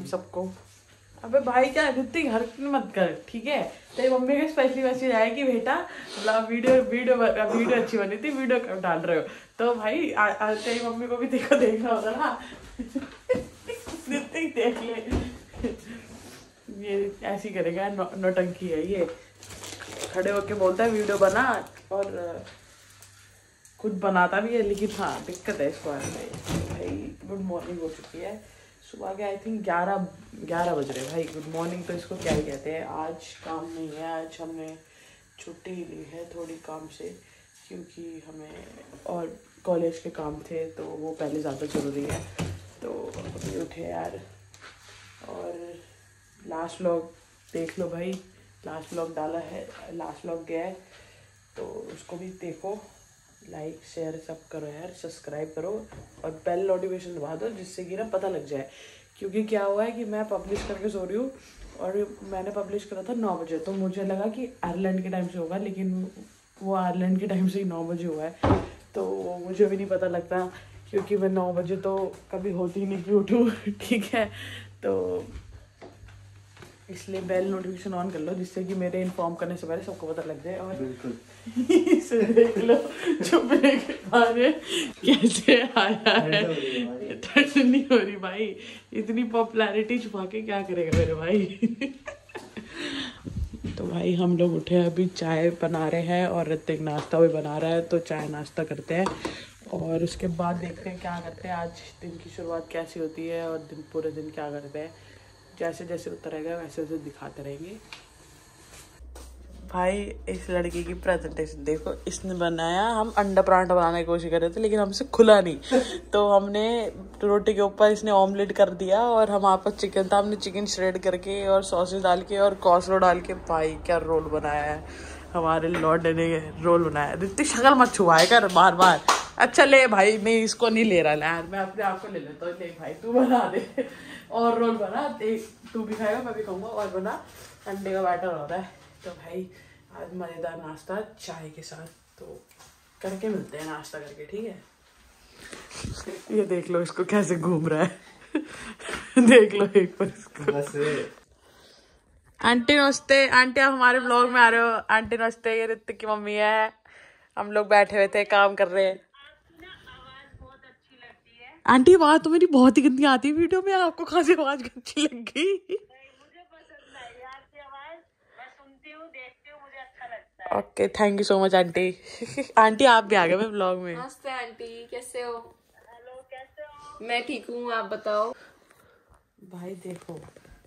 सबको। अबे भाई क्या ऋतिक हरकत मत कर, ठीक है? तेरी मम्मी का स्पेशली मैसेज आया कि बेटा वीडियो अच्छी बनी थी, वीडियो कब डाल रहे हो? तो भाई तेरी मम्मी को भी देखना होगा ना। ऋतिक देख ले, ये ऐसी करेगा, नौटंकी है ये। खड़े होके बोलता है वीडियो बना, और खुद बनाता भी है, लेकिन हाँ दिक्कत है इसको आने में। भाई गुड मॉर्निंग हो चुकी है, सुबह के आई थिंक 11 बज रहे भाई। गुड मॉर्निंग तो इसको क्या ही कहते हैं। आज काम नहीं है, आज हमने छुट्टी ही ली है थोड़ी काम से, क्योंकि हमें और कॉलेज के काम थे तो वो पहले ज़्यादा ज़रूरी है। तो अभी उठे यार, और लास्ट व्लॉग देख लो भाई, लास्ट व्लॉग डाला है, लास्ट व्लॉग गया है तो उसको भी देखो, लाइक शेयर सब करो यार, सब्सक्राइब करो और बेल नोटिफिकेशन दबा दो, जिससे कि ना पता लग जाए। क्योंकि क्या हुआ है कि मैं पब्लिश करके सो रही हूँ, और मैंने पब्लिश करा था 9 बजे, तो मुझे लगा कि आयरलैंड के टाइम से होगा, लेकिन वो आयरलैंड के टाइम से ही 9 बजे हुआ है। तो मुझे भी नहीं पता लगता, क्योंकि मैं 9 बजे तो कभी होती ही नहीं कि उठूँ। ठीक है, तो इसलिए बेल नोटिफिकेशन ऑन कर लो, जिससे कि मेरे इन्फॉर्म करने से पहले सबको पता लग जाए। और इसे देख लो छुपने के बारे कैसे आया है। ठंड नहीं हो रही भाई, इतनी पॉपुलैरिटी छुपा के क्या करेगा मेरे भाई। तो भाई हम लोग उठे, अभी चाय बना रहे हैं और ऋतिक नाश्ता भी बना रहा है, तो चाय नाश्ता करते हैं और उसके बाद देखते हैं क्या करते हैं, आज दिन की शुरुआत कैसी होती है और पूरे दिन क्या करते हैं। जैसे जैसे होता रहेगा वैसे वैसे दिखाते रहेंगे। भाई इस लड़की की प्रेजेंटेशन देखो, इसने बनाया, हम अंडा पराठा बनाने की कोशिश कर रहे थे लेकिन हमसे खुला नहीं, तो हमने रोटी के ऊपर इसने ऑमलेट कर दिया, और हमारे पास चिकन था, हमने चिकन श्रेड करके और सॉसेज डाल के और कॉसलो डाल के, भाई क्या रोल बनाया है हमारे लॉर्ड ने, रोल बनाया। इतनी शक्ल मत छुआए कर बार बार। अच्छा ले भाई, मैं इसको नहीं ले रहा यार, मैं अपने आप को ले लेता हूँ। ले भाई तू बना दे और रोल बना, तू भी खाएगा मैं भी खाऊंगा, और बना अंडे का बैटर हो रहा है। तो भाई आज मज़ेदार नाश्ता चाय के साथ, तो करके मिलते हैं नाश्ता करके, ठीक है? ये देख लो इसको कैसे घूम रहा है। देख लो एक बार इसको। आंटी नमस्ते, आंटी आप हमारे ब्लॉग में आ रहे हो। आंटी नमस्ते, ये ऋतिक की मम्मी है, हम लोग बैठे हुए थे काम कर रहे हैं। आंटी आवाज तो मेरी बहुत ही गंदी आती है वीडियो में, आपको कहाँ से आवाज अच्छी लग गई? मुझे पसंद है यार की आवाज, मैं सुनती हूँ, देखती हूँ, मुझे अच्छा लगता है। Okay thank you so much aunty. Aunty आप भी आ गए मैं ब्लॉग में। नमस्ते आंटी, कैसे हो? हेलो, कैसे हो? मैं ठीक हूँ, आप बताओ। भाई देखो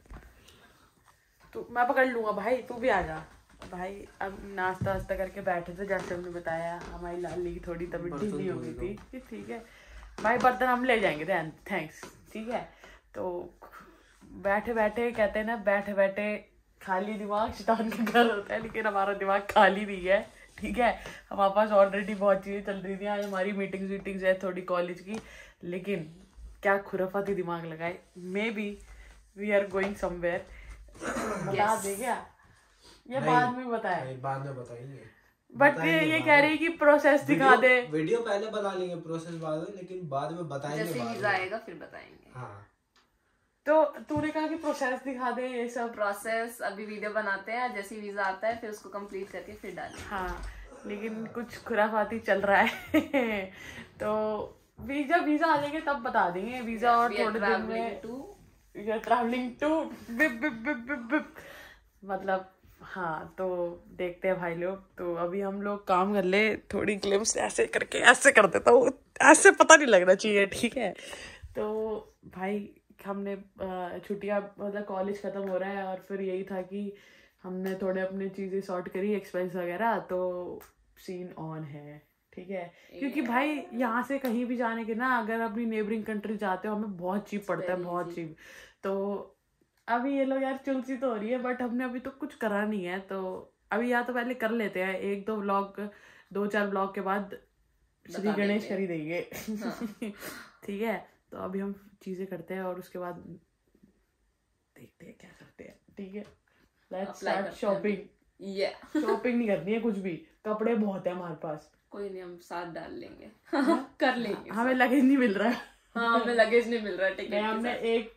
तू, मैं पकड़ लूंगा भाई, तू भी आ जा भाई। अब नाश्ता वास्ता करके बैठे थे, जैसे हमने बताया हमारी लाली की थोड़ी तबीयत ढीली हो गई थी, ठीक है भाई। बर्तन हम ले जाएंगे, थैंक्स, ठीक है। तो बैठे बैठे कहते हैं ना, बैठे बैठे खाली दिमाग शैतान का घर होता है, लेकिन हमारा दिमाग खाली नहीं है, ठीक है। हमारे पास ऑलरेडी बहुत चीज़ें चल रही थी, आज हमारी मीटिंग्स है थोड़ी कॉलेज की, लेकिन क्या खुराफाती दिमाग लगाए। Maybe we are going somewhere. बता दे क्या, ये बाद में बताए, बाद में बताएंगे, बट ये कह रही है कि प्रोसेस दिखा दे। वीडियो पहले बना लेंगे, प्रोसेस बाद में, लेकिन बाद में बताएंगे, जैसे वीजा आएगा फिर बताएंगे। हाँ तो तूने कहा कि प्रोसेस दिखा दे, ये सब प्रोसेस अभी वीडियो बनाते हैं, जैसे वीजा आता है फिर उसको कंप्लीट करके फिर डालेंगे। हाँ लेकिन कुछ खुराफाती चल रहा है। तो वीजा आ जाएंगे तब बता देंगे, वीजा और थोड़े दिन में ट्रैवलिंग टू मतलब हाँ। तो देखते हैं भाई लोग, तो अभी हम लोग काम कर ले, थोड़ी ग्लिम्स ऐसे करके ऐसे कर देता हूँ, ऐसे पता नहीं लगना चाहिए, ठीक है। तो भाई हमने छुट्टियां मतलब कॉलेज खत्म हो रहा है, और फिर यही था कि हमने थोड़े अपनी चीज़ें सॉर्ट करी, एक्सपेंस वगैरह, तो सीन ऑन है, ठीक है। क्योंकि भाई यहाँ से कहीं भी जाने के ना, अगर अपनी नेबरिंग कंट्री जाते हो हमें बहुत चीप पड़ता है, बहुत चीप। तो अभी ये लोग यार चुलसी तो हो रही है, बट हमने अभी तो कुछ करा नहीं है, तो अभी या तो पहले कर लेते हैं 2-4 ब्लॉग के बाद श्री गणेश खरीदेंगे। ठीक है, तो अभी हम चीजें करते हैं और उसके बाद देखते हैं क्या करते हैं, ठीक है। Let's start shopping. शॉपिंग नहीं करनी है कुछ भी, कपड़े बहुत है हमारे पास, कोई नहीं हम साथ डाल लेंगे। कर लेंगे, हमें लगेज नहीं मिल रहा है। हाँ हमें लगेज नहीं मिल रहा है, टिकट हमने एक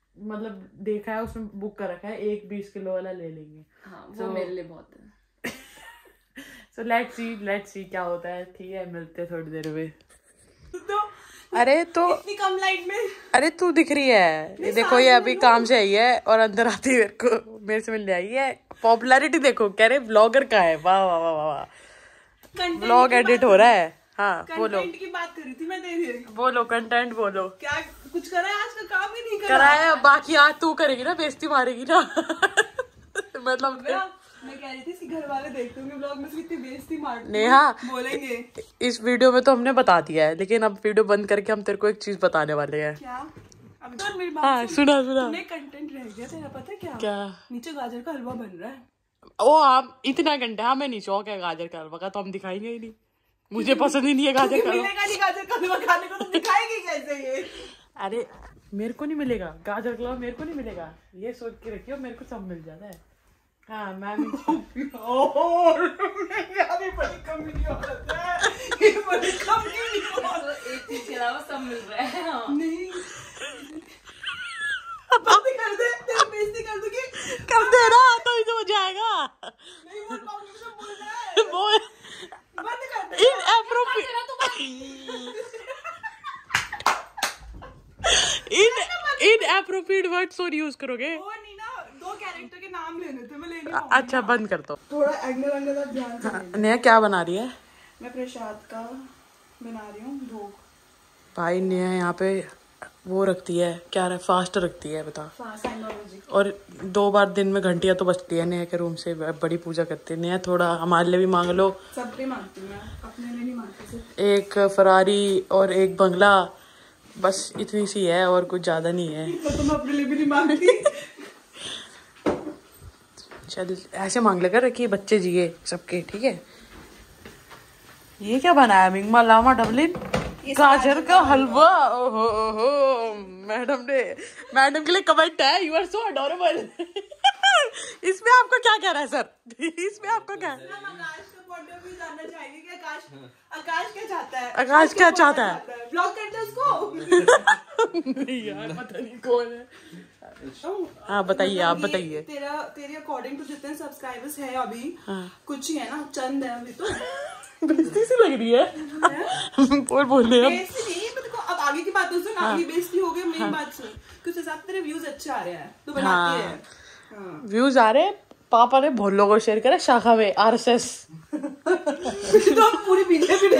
मतलब देखा है उसमें बुक कर रखा है, 1 20 किलो वाला ले लेंगे। हाँ वो मेरे लिए बहुत है। So let's see क्या होता है। ठीक है, मिलते हैं थोड़ी देर में। अरे तो इतनी कम लाइट में, अरे तू दिख रही है, ये देखो ये अभी काम से आई है और अंदर आती है मेरे से मिलने आई है। पॉपुलैरिटी देखो, कह रहे ब्लॉगर का है। वाह वाह वाह वाह, ब्लॉग एडिट हो रहा है। हाँ बोलो, कंटेंट की बात करी थी मैं तेरे। बोलो कंटेंट बोलो। क्या कुछ करा है आज का? काम ही नहीं करा है, बाकी आज तू करेगी ना, बेइज्जती मारेगी ना। मतलब मैं कह रही थी इसके घर वाले देखते होंगे ब्लॉग में, कितनी बेइज्जती मारती नेहा बोलेंगे। इस वीडियो में तो हमने बता दिया है, लेकिन अब वीडियो बंद करके हम तेरे को एक चीज बताने वाले हैं। क्या? अब तो मेरी बात हाँ सुना कंटेंट रह गया तेरा, पता है क्या? क्या? नीचे गाजर का हलवा बन रहा है। ओ आप इतना घंटा, हमें नहीं शौक है गाजर का हलवा का, तो हम दिखाएंगे ही नहीं। मुझे पसंद ही नहीं है गाजर का हलवा। मिलेगा नहीं गाजर का हलवा खाने को, तो दिखाएगी कैसे ये? अरे मेरे को नहीं मिलेगा गाजर का हलवा, मेरे को नहीं मिलेगा, ये सोच के रखियो, मेरे को सब मिल जाता है। हाँ मैं और यार बड़ी कमी औरत है, ये बड़ी कमी औरत। तो एक चीज के अलावा सब मिल रहा है। हाँ। नहीं बातें कर दे, तेरी बेइज्जती कर दूंगी। कर दे ना, तो ही समझ आएगा। नहीं बोल पाऊंगी, मुझे बोलना है। वो बंद कर दे। इनएप्रोप्रिएट वर्ड्स और यूज करोगे। वो नहीं ना, 2 कैरेक्टर के नाम लेने थे, मैं ले नहीं अच्छा बंद कर दो। थोड़ा एंगल एंगल आप ध्यान से लेना। नेहा क्या बना रही है? मैं प्रसाद का बना रही हूँ भोग। भाई नेहा यहाँ पे वो रखती है, क्या फास्ट रखती है बता। और 2 बार दिन में घंटियां तो बजती है नेहा के रूम से, बड़ी पूजा करती है नेहा। थोड़ा हमारे लिए भी मांग लो। सब पे मांगती हूँ मैं, अपने लिए नहीं मांगती सिर्फ। एक फरारी और एक बंगला, बस इतनी सी है और कुछ ज्यादा नहीं है। तो मैं अपने लिए भी नहीं मांगती। चल ऐसे मांग लेकर रखिए, बच्चे जिए सबके। ठीक है, ये क्या बनाया मिंगमा लामा डबलिन? गाजर का हलवा। ओहो ओहो, मैडम के लिए कमेंट है, यू आर सो अडोरेबल। इसमें आपको क्या कहना है सर? इसमें आपको क्या है? आकाश का पॉइंट ऑफ व्यू जानना चाहिए कि आकाश क्या चाहता है? आकाश क्या चाहता है? ब्लॉक कर दे उसको। नहीं यार पता नहीं कौन है। हाँ बताइए, आप बताइए। तेरे अकॉर्डिंग टू जितने सब्सक्राइबर्स है अभी, हाँ। कुछ ही है ना, चंद है अभी तो। बेइज्जती सी लग रही है। और बोल रहे हैं बेइज्जती नहीं, देखो अब आगे की बात तो सुन। आगे बेइज्जती हो गई, मेरी बात सुन। कुछ हिसाब तेरे व्यूज अच्छे आ रहे हैं तो बनाती है। व्यूज आ रहे, पापा ने बहुत लोगों को शेयर करा शाखा में, RSS। तो पूरी बीजेपी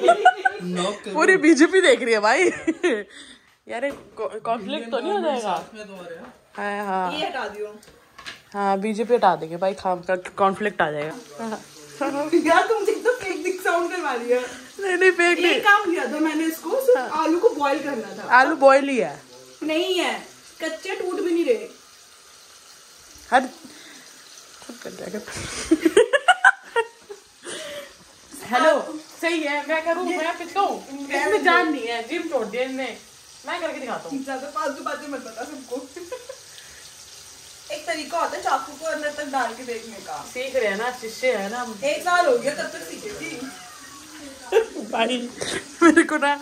देख रही है भाई। यार कॉन्फ्लिक्ट तो नहीं हो जाएगा? हाँ ये हटा दियो। हाँ बीजेपी हटा देंगे भाई, खाम का कॉन्फ्लिक्ट आ जाएगा। यार तुम तो फेक साउंड करवा लिया। नहीं फेक नहीं, काम किया था मैंने, इसको सिर्फ आलू को बॉईल करना था। आलू बॉईल ही है, नहीं है कच्चे, टूट भी नहीं रहे। हर खुद कर जाएगा। हेलो सही है, मैं करूँ, मैं पिछाऊँ, इसमें जान नहीं है, जिम छोड़ दिया इनने, मैं करके दिखाता हूँ। ज्यादा फालतू बातें मत बता सबको। एक तरीका होता है चाकू को अंदर तक डाल के देखने का। सीख रहे हैं ना, शिष्य है ना। 1 साल हो गया, तब तक सीखे थी भाई मेरे को ना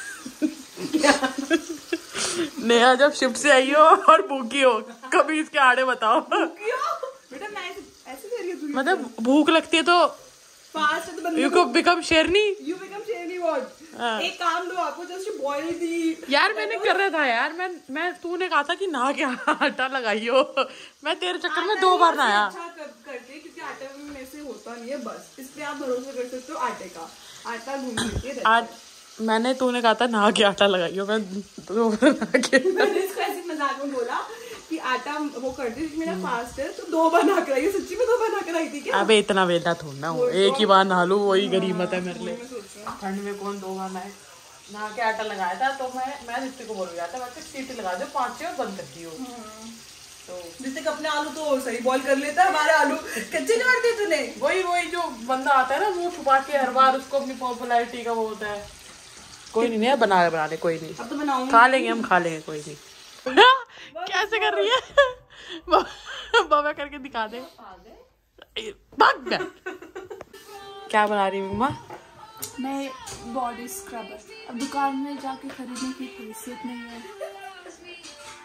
नेहा जब शिफ्ट से आई हो और भूखी हो, कभी इसके आड़े बताओ। बेटा मैं ऐसे कर रही हूँ, मतलब भूख लगती है तो फास्ट है तो बंदे यू बिकम शेरनी। यू बिकम शेरनी व्हाट? एक काम दो आपको, जस्ट बॉईल दी। यार मैंने कर रहा था यार, मैं तूने कहा था कि नहा के आटा लगाइयो, मैं तेरे चक्कर में 2 बार नहाया। अच्छा करते क्योंकि आटा में से होता नहीं है, बस इसलिए आप भरोसा कर सकते हो आटे का। आटा घूम के आज मैंने, तूने कहा था नहा के आटा लगाइयो, मैं 2 बार नहा के। मैंने इसको ऐसे मजाक में बोला कि आटा वो करती थी, मेरा फास्ट है तो 2 बार नहा कर आई। सच्ची में 2 बार नहा कर आई थी क्या? अबे इतना वेला थोड़ा हूँ, एक ही बार नहा लूं वही गरीमत है मेरे लिए। ठंड में कौन 2 बार नहा के आटा लगाया था, तो मैं रिश्ते को बोल गया था, मैं सीटी लगा दो 5-6 और बंद करती हूँ। तो जिससे अपने आलू तो सही बॉईल कर लेता है, हमारे आलू कच्चे छोड़ दिए तूने। वही जो बंदा आता है ना मुंह छुपा के हर बार, उसको अपनी पॉपुलैरिटी का वो होता है। कोई नहीं बना ले, कोई नहीं, अब तो बनाऊंगी, खा लेंगे हम, खा लेंगे, कोई नहीं। कैसे कर रही है? बाबा करके दिखा दे। भाग गया। क्या बना रही मम्मा? मैं बॉडी स्क्रबर। अब दुकान में जाके खरीदने की हैसियत नहीं है।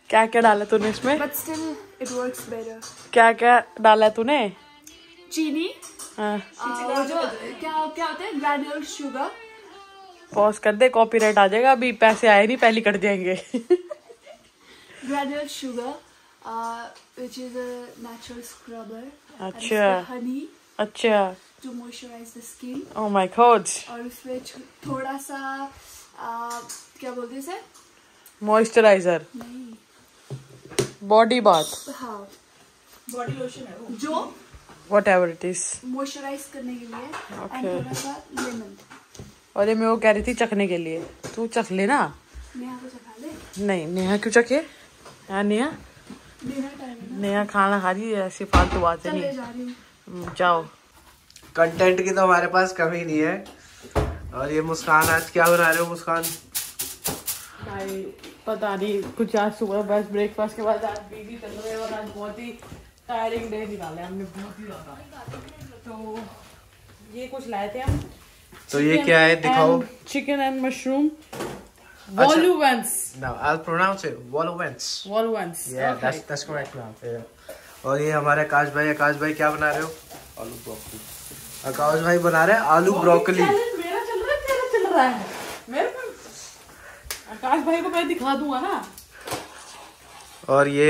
क्या क्या डाला तूने इसमें? But still, it works better. क्या क्या डाला तूने? चीनी, हाँ, वो जो क्या क्या होता है, ग्रेन्यूल शुगर. पॉज कर दे, कॉपीराइट आ जाएगा. अभी पैसे आए नहीं, पहले कट जाएंगे. Granule sugar, which is a natural scrubber. अच्छा. And honey अच्छा. to moisturize the skin. Oh my God. और उसमें थोड़ा सा क्या बोलते हैं इसे? मॉइस्चराइजर. नहीं. Body bath. हाँ. बॉडी लोशन है वो. जो Whatever it is. मॉइस्चराइज करने के लिए. Okay. And थोड़ा सा लेमन. और ये मैं वो कह रही थी चखने के लिए. तू चख लेना. नेहा को चखा ले. नहीं, नेहा क्यों चखे? हाँ नेहा. डिनर टाइम है ना. नेहा खाना खा रही है, ऐसी फालतू बातें चले नहीं. जा रही हूँ. जाओ. कंटेंट की तो हमारे पास कमी नहीं है. और ये मुस्कान आज क्या बना रहे हो मुस्कान? भाई पता नहीं, कुछ आज सुबह बस ब्रेकफास्ट के बाद आज बिजी चल रहे हैं और आज बहुत ही टायरिंग डे निकाले हमने, बहुत ही ज्यादा. तो ये कुछ लाए थे हम. तो ये क्या है दिखाओ. Chicken and mushroom vol au vents. Now I'll pronounce it vol au vents. Vol au vents. Yeah, that's correct now. Yeah. और ये हमारे आकाश भाई क्या बना रहे हो? आलू ब्रोकली. आकाश भाई बना रहे हैं आलू ब्रोकली. मेरा चल रहा है, तेरा चल रहा है. मेरे को आकाश भाई को मैं दिखा दूंगा ना. और ये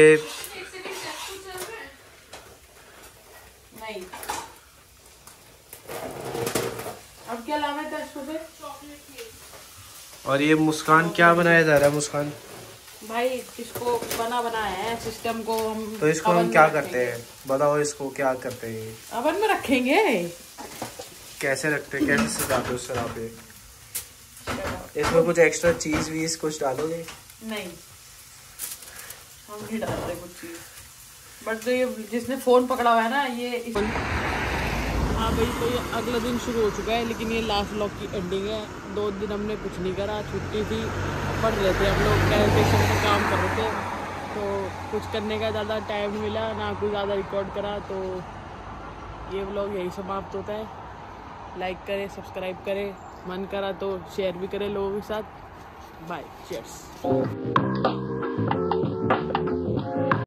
नहीं. अब क्या लाना है टेस्ट पे? और ये मुस्कान क्या बनाया जा रहा है मुस्कान? भाई इसको बनाया है सिस्टम को हम. तो इसको हम क्या करते हैं बताओ, इसको क्या करते हैं? अवन में रखेंगे. कैसे रखते हैं, कैसे सजाते हो सर आप? इसमें कुछ एक्स्ट्रा चीज वीज कुछ डालोगे? नहीं, हम नहीं डालते कुछ चीज. बट ये जिसने फोन पकड़ा हुआ है ना ये हाँ भाई. तो ये अगला दिन शुरू हो चुका है, लेकिन ये लास्ट व्लॉग की एंडिंग है. 2 दिन हमने कुछ नहीं करा, छुट्टी थी, पढ़ रहे थे हम लोग, कैलकुलेशन का काम कर रहे थे. तो कुछ करने का ज़्यादा टाइम नहीं मिला ना, कुछ ज़्यादा रिकॉर्ड करा. तो ये व्लॉग यही समाप्त होता है. लाइक करें, सब्सक्राइब करें, मन करा तो शेयर भी करें लोगों के साथ. Bye, cheers.